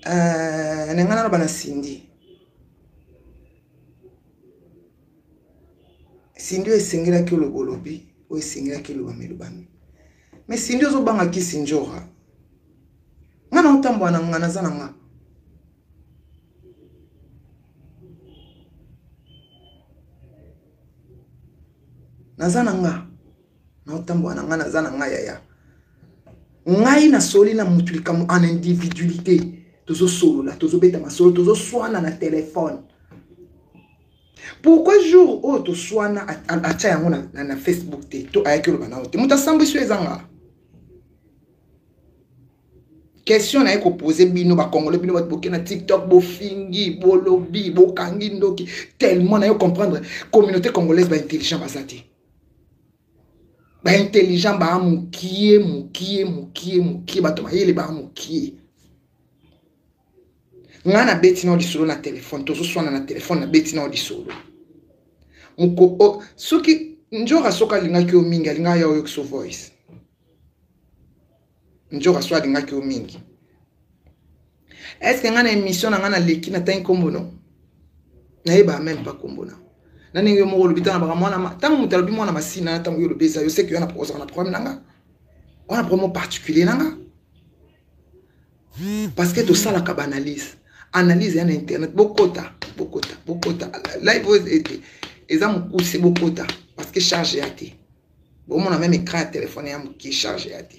Nengana na bana Cindy. Cindy esengela ki lo bolobi, o esengela ki lo bamelubami. Mais Cindy ozo banga ki Sinjora. Ngana otambwa na ngana zana nga. Nazana nga. Na otambwa na ngana zana nga yaya. Ngai na soli na mutulika mu en individualité. Tozo solo la, tozo beta ma solo, tozo swana na téléphone. Pourquoi jour où to swana acha yango na Facebook te, to ayakelo bana te. Muta sambu isu ezanga. Question na eko poser bino ba congolais bino ba boke na TikTok bo fingi, bo lobby, bo kangi ndoki tellement na yo comprendre communauté congolaise ba intelligent basati. Ba intelligent ba mukie ba to mayele ba mukie. Ngana beti na di solo na téléphone, tozo swana na téléphone na beti na di solo. Muko soki njora soka linga ki o mingi linga ya yo so voice. Njora swa linga ki o mingi. Est-ce que ngana émission na ngana leki na tan kombo no? Na yeba même pas kombo na. Na ninge mo lo bitana ba mwana ma tangu mutalobi mwana masina tangu yo lo beza yo sais que yana problème nanga. On a problème particulier nanga. Parce que tout ça la banalise. Analyse en internet bokota. Live eza mukusi bokota parce que charge yate. Bon mon a même écran téléphone ya qui charge yate.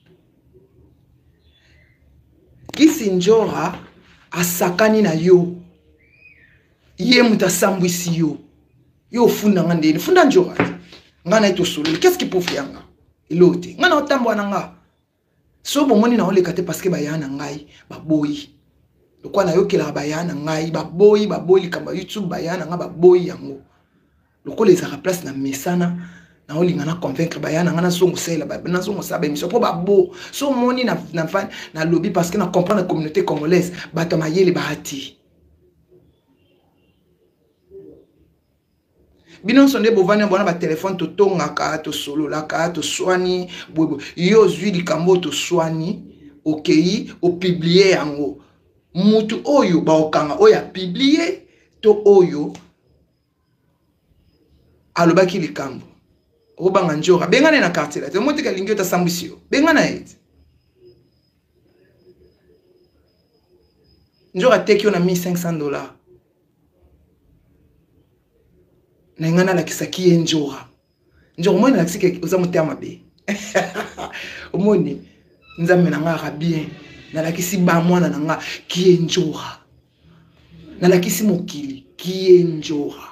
Kisinjora asakani na yo. Ye mutasambwisi yo. Yo funda ngandeni funda njora. Ngana ito solo. Qu'est-ce qui peut faire nga? Ilote. Ngana otambwa nanga. So bomoni na oleka te parce que bayana ngai baboyi. Lokwa na yokela bayana ngai baboyi likamba YouTube bayana nga baboyi yango. Lokwa les ara place na mesana na olinga na convaincre bayana nga na songo sela na songo saba émission po babo. So moni na fan na lobby parce que na comprendre la communauté congolaise bato mayele bahati. Bino sonde bovani bona ba téléphone to tonga ka to solo la ka to swani bobo yo zui likambo to swani okei o publier yango mutu oyo ba okanga oya publier to oyo alobaki likambo obanga njora bengane na quartier la te motika lingio ta sambisio bengana eti njora tekio na $1,500 na ngana la kisaki njora njora moni la kisaki oza mutema be omoni nzambe na nga bien na la kisi ba mwana na nga ki njora na la kisi mokili ki njora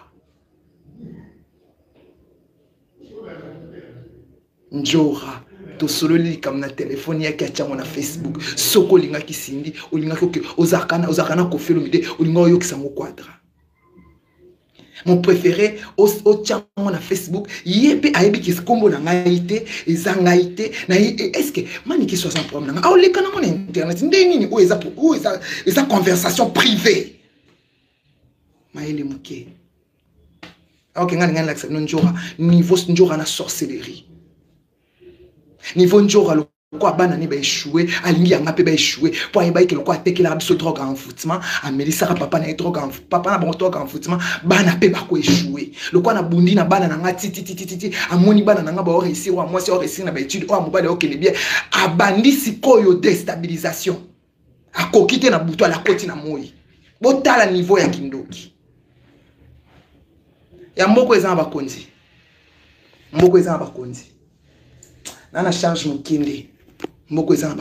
njora to solo li kam na telefone yake achango na Facebook soko linga kisindi olinga koke ozakana ko felo mide olinga oyokisa ngo quadra. Mon préféré au tchango na Facebook yepe ayebi ki kombo na ngaite ezangaite na est-ce que mani ki 60 problème na ole kana mon internet ndeni o eza conversation privée maele muke. OK ngani la non njora niveau njora na sorcellerie niveau njora lo quoi bana ni ba échouer alingi anga pe ba échouer pour y ba ke lokwa tekela biso drogue en foutement amelisa papa na drogue en papa na bon drogue en foutement bana pe ba ko échouer lokwa na bundi na bana na nga titi amoni bana na nga ba réussir wa moi c'est réussir na ba étude o mobile o kele bien abandi sikoyo déstabilisation akokite na buto la koti na moi botala niveau ya kindoki ya mboko eza bakonzi nana charge mukinde mboko eza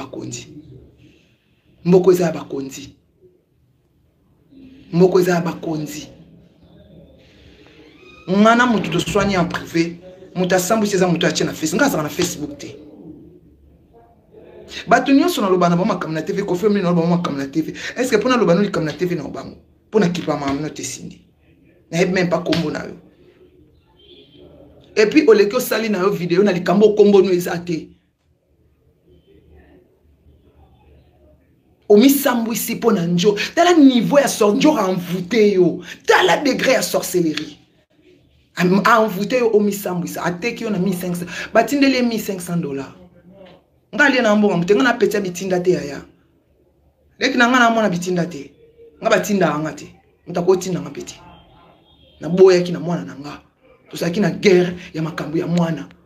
bakonzi ngana mutu to soigner en privé mutu asambu seza mutu ache na Facebook ngaza na Facebook te bato nyonso na lobana ba makam na TV ko film na ba makam na TV est-ce que pona lobana likam na TV na obango pona kipa mamno te sindi na même pas kombo na yo et puis oleki osali na yo vidéo na likambo kombo no ezate omisambu isi pona njo tala niveau ya njo envoûté yo tala degré ya sorcellerie envoûté yo omisambu isi ateki yo na 1500 batindele $1,500 ngali na mbongo mtenga na petia bitinda te yaya leki na nga na mwana bitinda te nga batinda anga te mutako tinda nga peti na boya ki na mwana na nga tosaki na guerre ya makambo ya mwana